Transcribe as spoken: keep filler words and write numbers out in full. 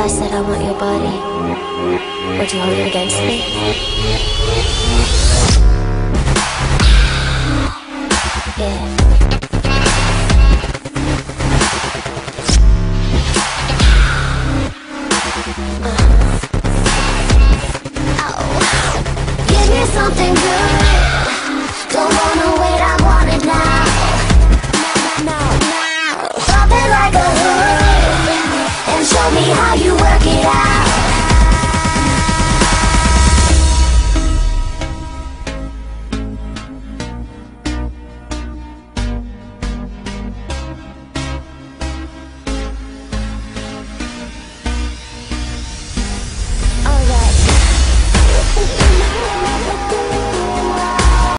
I said I want your body, would you hold it against me? Yeah.